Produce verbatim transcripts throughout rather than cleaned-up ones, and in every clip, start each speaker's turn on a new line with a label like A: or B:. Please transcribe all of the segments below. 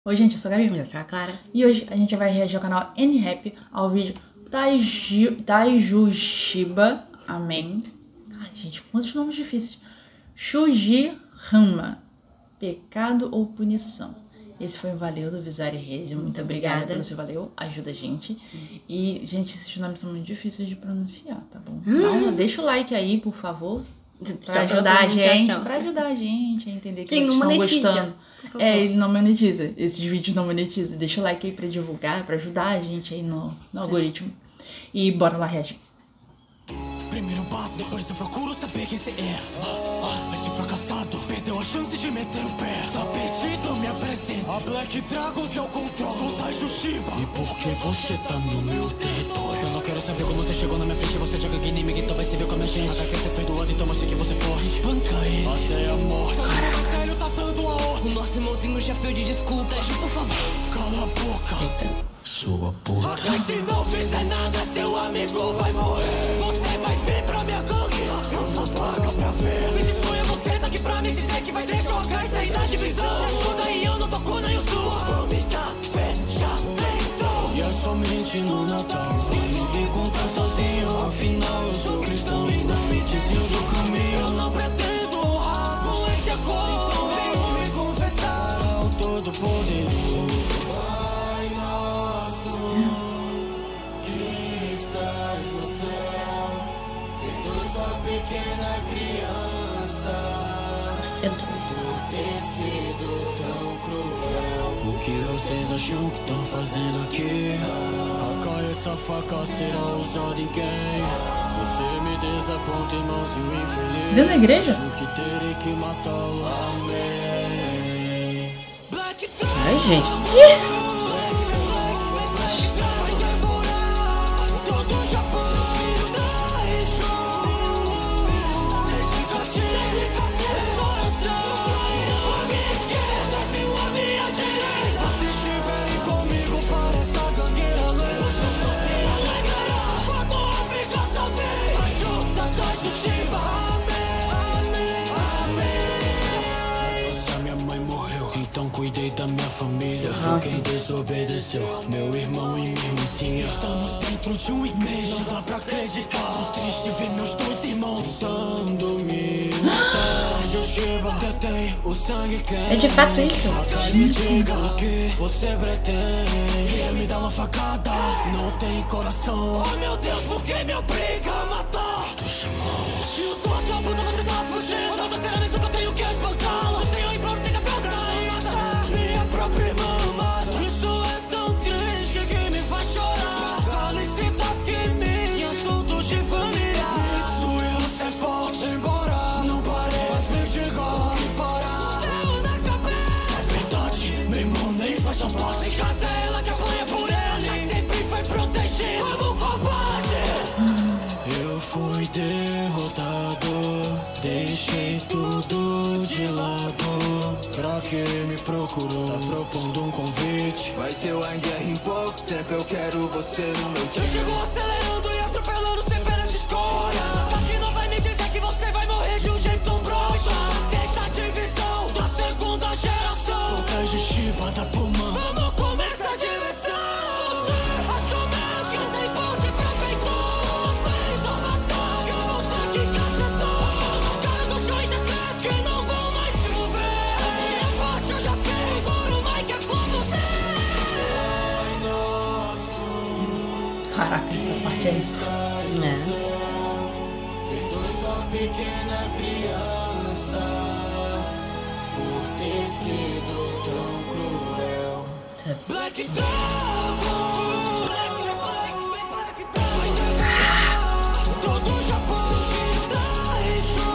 A: Oi gente, eu sou a Gabi.
B: Eu sou a Clara.
A: E hoje a gente vai reagir ao canal N-Rap ao vídeo Taiju, Taijushiba, amém. Ai gente, quantos nomes difíceis. Shujihama, pecado ou punição. Esse foi o Valeu do Visari Rede. Muito, Muito obrigada, obrigada pelo seu valeu, ajuda a gente. E, gente, esses nomes são muito difíceis de pronunciar, tá bom? Hum. Então, deixa o like aí, por favor. Pra ajudar a gente, pra ajudar a gente a entender que Sim, vocês estão gostando. É, ele não monetiza, esses vídeos não monetizam. Deixa o like aí pra divulgar, pra ajudar a gente aí no, no algoritmo. E bora lá reagir.
C: Primeiro bato, depois eu procuro saber quem você é. ah, ah, Esse fracassado perdeu a chance de meter o pé. Tá perdido, me apresenta. A Black Dragons é o controle. Sou Taijushiba. E por que você tá no meu território? Eu não quero saber como você chegou na minha frente. Você joga que inimigo, então vai se ver com a minha gente. Até que ser perdoado, então mostra que você é forte. Espanca ele até a morte. O velho tá dando uma ordem.
D: O nosso irmãozinho já pediu desculpa. Ju, por favor.
C: Cala a boca.
B: Eita.
C: Sua porra. Mas se não fizer nada, seu amigo vai morrer. Você vai vir pra minha gangue. Eu vou pagar pra ver. Me desonha, você tá aqui pra me dizer que vai deixar o H e sair da divisão. Ajuda aí, eu não toco nem o sul. Vamos tá fechamento. E é somente no Natal. Vem me encontrar sozinho. Afinal, eu sou cristão. Ainda me desvio do caminho. Eu não pretendo honrar com esse acordo. Então venho me confessar ao Todo-Poderoso. Pequena criança, por ter sido tão cruel. O que vocês acham que estão fazendo aqui? Acaia essa faca será usada em quem? Você me desaponta, irmãozinho infeliz.
A: Dentro da igreja?
C: Acho que terei que matá-lo. Amém.
A: Ai, gente. Que?
C: Cuidei da minha família, foi quem desobedeceu. Meu irmão e minha irmãzinha. Estamos dentro de uma igreja, não dá pra acreditar. Triste ver meus dois irmãos tentando me matar. Jushiba, detém o sangue quente.
A: É de fato isso?
C: Me diga o que você pretende. Quer me dar uma facada, não tem coração. Oh meu Deus, por que me obriga a matar? Os dois irmãos. E o sua sua puta, você tá fugindo. Não tô será isso que eu tenho que espancá-la. O Senhor implora, tem que abraçar. Minha própria irmã amada. Isso é tão triste que me faz chorar. Calice tá aqui em mim, assuntos de família. Isso e você é forte, embora não pareça igual que fará. Eu na cabeça. É verdade, meu irmão nem faz sua parte. Em casa é ela que apanha por ele, mas sempre foi protegido como covarde. Eu fui derrotado, deixei tudo de lado. Pra que me procurou? Tá propondo um convite.
E: Vai ter uma guerra em pouco tempo, eu quero você no meu time.
C: Eu chego acelerando e atropelando sem pena de escolha. Aqui não vai me dizer que você vai morrer de um jeito broxa. Sexta divisão da segunda geração. Sou Taijushiba da Puma. Vamos começar a direção. Você achou mesmo que tem ponte pra peitos? Então vazar, que eu vou ter que cacetar. Os caras do show ainda creem que não vão mais chover. Eu já fiz, agora o Mike é com você. Pai nosso.
A: Caraca, essa parte aí.
B: É.
C: Perdoe sua pequena criança por ter sido tão cruel. Black Dragons, Black Dragons, todo o Japão Taiju,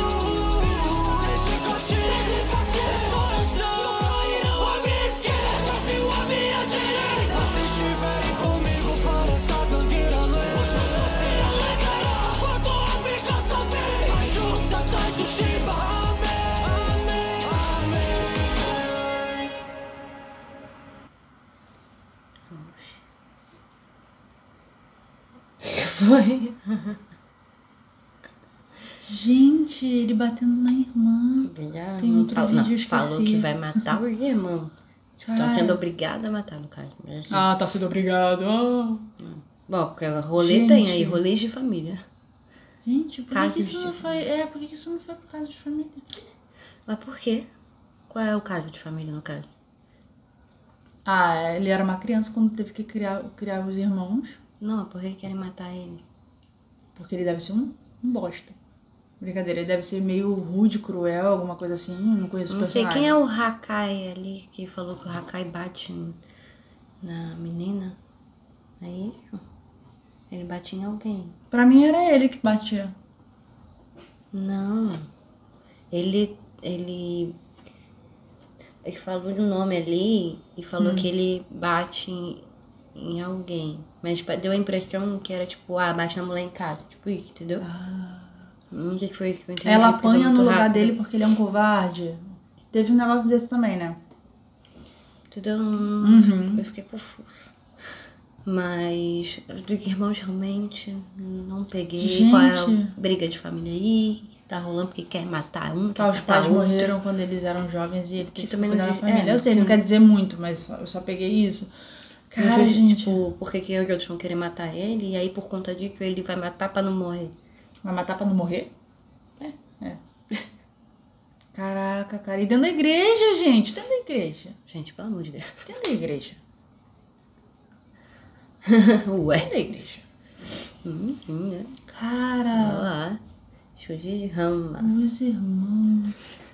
C: dedicativo, restauração. A minha esquerda viu a minha direita. Se estiverem comigo, farei essa gangueira lenta. Vocês não se alegrarão quando a vingança vem. Ajuda Taijushiba, amém, amém, amém.
A: Foi. Gente, ele batendo na irmã.
B: Já
A: Tem outro
B: fal-
A: vídeo,
B: não,
A: eu esqueci.
B: falou que vai matar o irmão. Estão sendo obrigados a matar, no caso. Mas assim,
A: Ah, tá sendo obrigado. Ah.
B: bom, porque rolê
A: Gente.
B: tem aí, rolês de família.
A: Gente, por que,
B: Casos
A: que isso não
B: de-
A: foi... É, por que que isso não foi por causa de família?
B: Mas por quê? Qual é o caso de família, no caso?
A: Ah, ele era uma criança quando teve que criar, criar os irmãos,
B: Não, por que querem matar ele?
A: porque ele deve ser um, um bosta. Brincadeira, ele deve ser meio rude, cruel, alguma coisa assim, eu não conheço o
B: Não sei,
A: personagem.
B: quem é o Hakai ali que falou que o Hakai bate em- na menina? É isso? Ele bate em alguém.
A: Pra mim era ele que batia.
B: Não. Ele. Ele. Ele falou de um nome ali e falou que ele bate em, em alguém. Mas tipo, deu a impressão que era tipo, ah, bate na mulher em casa. Tipo isso, entendeu? Não sei se foi isso que eu entendi.
A: Ela
B: porque foi
A: apanha
B: muito
A: no lugar
B: rápido.
A: dele porque ele é um covarde. Teve um negócio desse também, né?
B: Entendeu?
A: Uhum.
B: Eu fiquei confusa. Mas dos irmãos realmente não peguei.
A: Gente.
B: Qual é a briga de família aí? Tá rolando porque quer matar um,
A: Tá,
B: quer
A: os
B: matar
A: pais
B: outro.
A: morreram quando eles eram jovens e ele teve que
B: também não
A: cuidar da
B: diz-
A: família.
B: é,
A: eu sei, não
B: sim.
A: quer dizer muito, mas só- eu só peguei isso. Cara,
B: Cara,
A: gente,
B: tipo, por que que os outros vão querer matar ele? E aí, por conta disso, ele vai matar pra não morrer.
A: vai matar pra não morrer? É, é. Caraca, cara. E dentro da igreja, gente. Dentro da igreja.
B: Gente, pelo amor de Deus.
A: Dentro da igreja.
B: Ué.
A: Dentro da igreja.
B: Hum, hum, né?
A: Cara,
B: Olha lá. Chuji de rama.
A: os irmãos.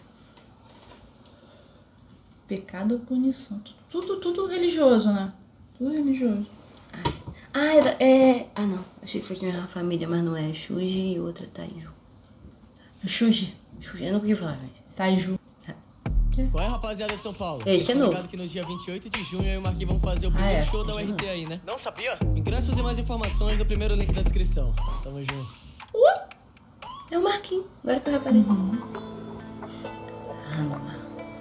A: Pecado ou punição. Tudo, tudo religioso, né? Tudo religioso.
B: Ah, é, da- é... Ah, não. Achei que fosse minha família, mas não é. Chuji e outra Taiju.
A: Xuji.
B: Chuji, eu não consegui falar, gente.
A: Taiju.
C: Qual é, rapaziada de São Paulo?
B: Esse
C: Vocês
B: é
C: tão
B: novo.
C: ligado que no dia vinte e oito de junho eu e o Marquinhos vamos fazer o primeiro
A: é?
C: show da U R T aí, né?
F: Não sabia?
C: Ingressos e mais informações no primeiro link da descrição. Tamo junto.
B: É o Marquinhos. Agora que eu reparei. Ah, não.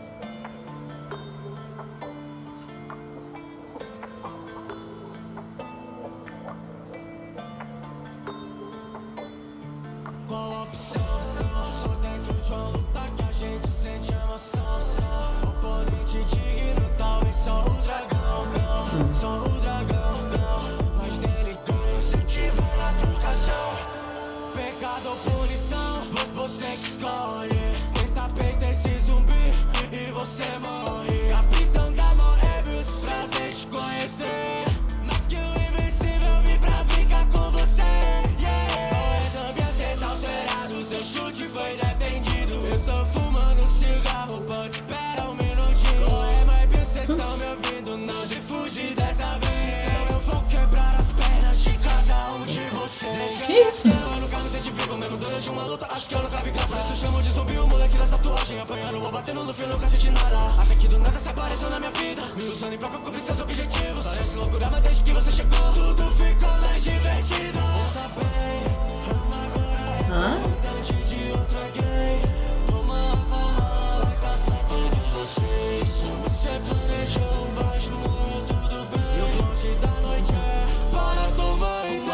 E: Qual a opção? Só dentro de uma luta que a gente sente emoção. Oponente digno, talvez só o dragão. Só o dragão, mas dele ganho se tiver na trocação. Pecado ou punição, você que escolhe. Tenta peitar esse zumbi e você morre. Capitão da Moebius, prazer te conhecer. Mas que o invencível vim pra brincar com você. Yeah. Ambiente tá alterado, seu chute foi defendido. Eu tô fumando um cigarro, pode esperar um minutinho. Corre, mas bem, cês tão me ouvindo, não se fugir dessa vez. Senão eu vou quebrar as pernas de cada um de vocês.
A: Que isso?
E: Eu nunca me senti vivo, mesmo durante uma luta, acho que eu nunca vi graça. Por isso chamo de zumbi o moleque das tatuagens. Apanhando ou batendo no fio, nunca senti nada. Até que do nada se apareceu na minha vida, me usando em próprio cumprir seus objetivos. Parece loucura, mas desde que você chegou, tudo ficou mais divertido. Ouça bem,
B: Hã?
E: dante de outra gay. Uma farra, vai caçar todos vocês. Você planejou, mas não morreu tudo bem. E o plot da noite é para tomar ideia.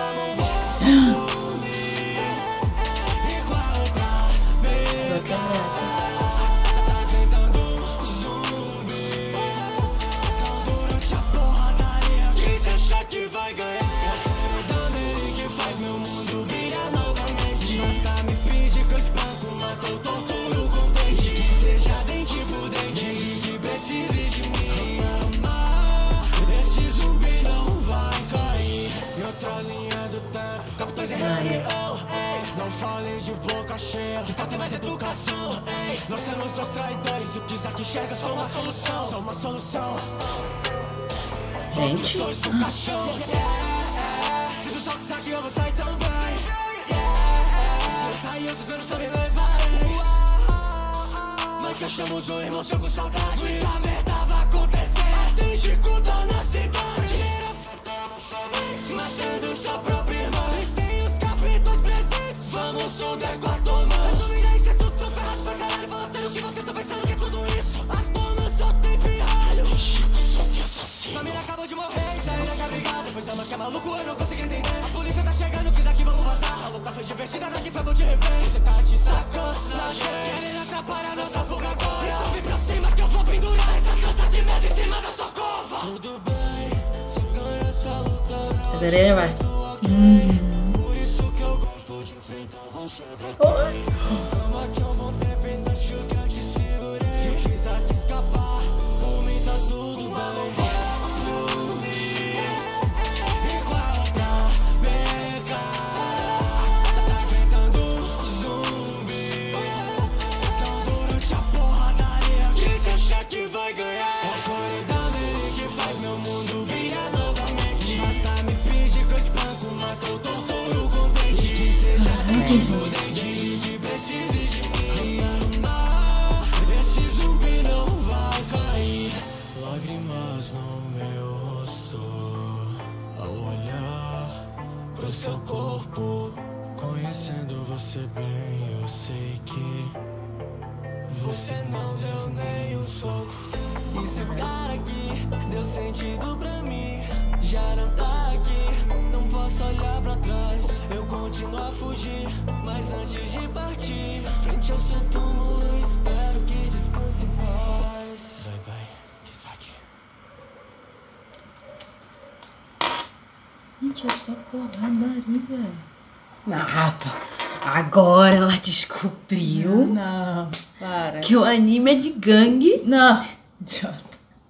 E: Que vai ganhar. Escrevidão dele que faz meu mundo brilhar novamente. Basta me pedir que eu espanto, mato, torturo com dente. Que seja dente por dente, que precise de mim. Esse zumbi não vai cair. Em outra linha do tempo, capitães em reunião, ei. Não falem de boca cheia, que tem mais educação, ei. Nós temos dois traidores, o que Isaac enxerga só uma solução. Só uma solução.
B: Gente.
E: Dois do caixão, yeah. Se tu só que saque eu vou sair também, yeah. Se eu sair outros menos também levarei. Mas que achamos um irmão seu com saudade. Muita merda vai acontecer. Atinge com dor na cidade, matando sua própria irmã. E sem os capitões presentes, vamos fuder com a tua mão. Resumindo aí, cês tudo tão ferrado pra caralho. Fala sério o que vocês tão pensando que é tudo isso. A turma só tem pirralho. Família acabou de morrer, e saída que é brigada. Depois ela que é maluco, eu não consigo entender. A polícia tá chegando, quis aqui, vamos vazar. A luta foi divertida, daqui foi bom de rever. Você tá de sacanagem, querendo atrapalhar nossa fuga agora. Então vem pra cima que eu vou pendurar essa cansa de medo e cima da sua cova. Tudo bem, você ganha essa luta.
B: Adorei, vai.
E: Por isso que eu gosto de enfrentar você. Calma que eu vou ter feito, acho que eu te segurei. Se quiser te escapar, por mim tá tudo bem. Que vai ganhar. A escuridão dele que faz meu mundo brilhar novamente. Basta me pedir que eu espanco, mato, eu torturo com dente. Que seja prudente, que precise de mim. Ah, esse zumbi não vai cair. Lágrimas no meu rosto ao olhar pro seu corpo. Conhecendo você bem, eu sei que você não deu nem um soco. E se o cara aqui deu sentido pra mim, já não tá aqui, não posso olhar pra trás. Eu continuo a fugir, mas antes de partir, frente ao seu túmulo, eu espero que descanse em paz. Vai, vai, que saque.
A: Gente, é só porradaria.
B: Ah, pá. Agora ela descobriu
A: Não, para.
B: que o anime é de gangue.
A: Não, idiota.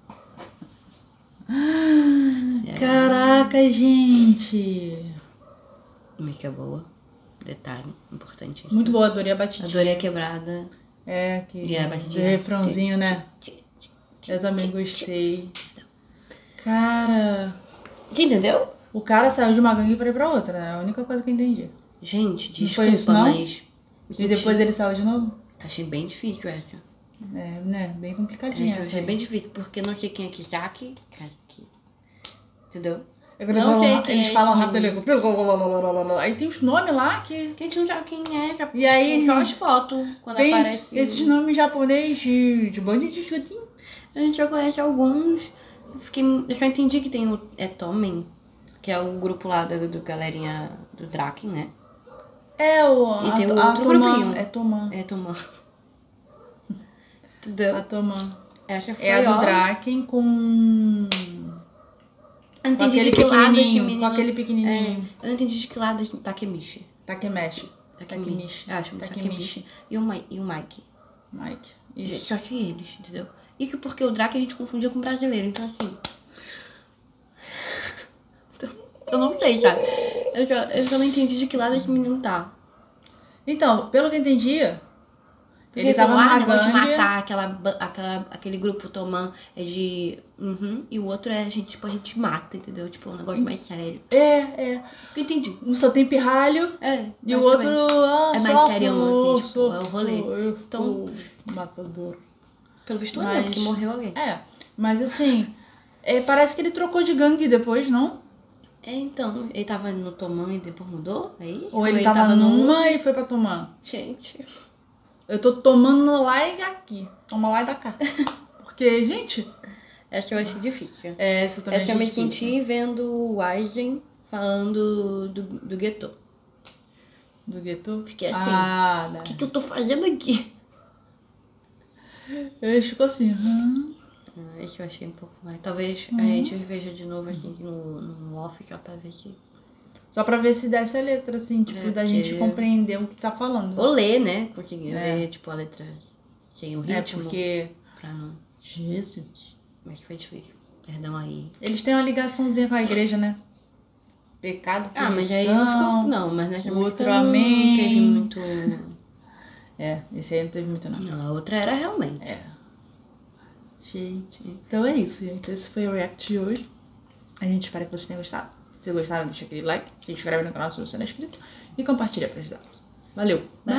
A: Caraca, gente.
B: Música boa. Detalhe importantíssimo.
A: Muito boa, adorei a batidinha.
B: Adorei a quebrada.
A: É, que
B: E a batidinha.
A: refrãozinho, né? Eu também gostei. Cara,
B: Você entendeu?
A: o cara saiu de uma gangue pra ir pra outra, né? É a única coisa que eu entendi.
B: Gente,
A: Não foi
B: desculpa,
A: isso, não?
B: mas...
A: E depois ele saiu de novo?
B: Achei bem difícil essa.
A: É, né? Bem complicadinha.
B: Essa eu
A: essa
B: achei
A: aí.
B: bem difícil, porque não sei quem é Kisaki. Kaki. Entendeu?
A: É quando
B: Não
A: eles
B: sei
A: falam-
B: quem
A: eles
B: é
A: falam
B: esse
A: rápido, ele fica... Aí tem os nomes lá que...
B: Que a gente não sabe quem é essa.
A: E aí,
B: só as fotos, quando
A: Tem
B: aparece.
A: esses nomes japonês de, de bando de chutinho.
B: A gente já conhece alguns. Eu, fiquei, eu só entendi que tem o é Tomen, que é o grupo lá do, do galerinha do Draken, né?
A: É o...
B: E
A: a,
B: tem o
A: a
B: outro
A: Toman.
B: grupinho.
A: É Toman.
B: É Toman. Entendeu?
A: A Toman.
B: Essa foi,
A: É a do
B: ó,
A: Draken com...
B: Eu não
A: Com
B: entendi
A: aquele
B: de que lado esse
A: pequenininho.
B: menino...
A: Com aquele pequenininho.
B: É, eu não entendi de que lado esse Takemichi.
A: Takemeshi.
B: Takemichi.
A: Takemichi.
B: Eu acho que Takemichi. E o, Ma- e o Mike.
A: Mike.
B: Gente,
A: Isso.
B: só se eles, entendeu? Isso porque o Draken a gente confundia com brasileiro, então assim... Eu não sei, sabe? Eu só, eu só não entendi de que lado esse menino tá.
A: Então, pelo que eu entendi,
B: Porque
A: ele tava
B: falou, ah,
A: numa
B: negócio de
A: gangue...
B: matar aquela, ba- aquela, aquele grupo Toman é de... Uhum, e o outro é, a gente, tipo, a gente mata, entendeu? Tipo, um negócio mais sério.
A: É, é.
B: Isso que eu entendi.
A: Um só tem pirralho
B: É.
A: e o outro... Ah,
B: É mais
A: só
B: serião,
A: sou-
B: assim, tipo,
A: sou-
B: é o rolê.
A: sou- eu
B: Então-
A: sou matador.
B: Pelo visto,
A: Mas-
B: não, porque morreu alguém.
A: É, mas assim... é, parece que ele trocou de gangue depois, não?
B: É, então, ele tava no Toman e depois mudou? É isso?
A: Ou ele, tava,
B: no-
A: numa e foi pra tomar?
B: Gente...
A: Eu tô tomando lá e aqui. Toma lá e da cá. Porque, gente...
B: Essa eu achei difícil.
A: É, essa também
B: Essa eu
A: achei
B: me
A: difícil.
B: senti vendo o Aizen falando do, do Geto.
A: Do gueto?
B: Fiquei assim,
A: Ah,
B: O
A: dá.
B: que, que eu tô fazendo aqui?
A: Ele ficou assim... hum.
B: Ah, esse eu achei um pouco mais. Talvez
A: Uhum.
B: a gente veja de novo assim no, no off, só pra ver se.
A: Só pra ver se desce a letra, assim, tipo,
B: É,
A: da gente
B: porque-
A: compreender o que tá falando.
B: Ou ler, né? Conseguir
A: É.
B: ler, tipo, a letra sem o
A: É,
B: ritmo.
A: porque...
B: Pra não.
A: Jesus.
B: Mas foi difícil. Perdão aí.
A: Eles têm uma ligaçãozinha com a igreja, né? Pecado, punição...
B: Ah, mas aí não ficou. Não, mas nessa
A: o
B: música
A: outro
B: não
A: amém.
B: teve muito.
A: É, esse aí não teve muito, não.
B: Não, a outra era realmente.
A: É. Gente, então é isso, gente. Esse foi o react de hoje. A gente espera que vocês tenham gostado. Se gostaram, deixa aquele like, se inscreve no canal se você não é inscrito e compartilha para ajudar. Valeu!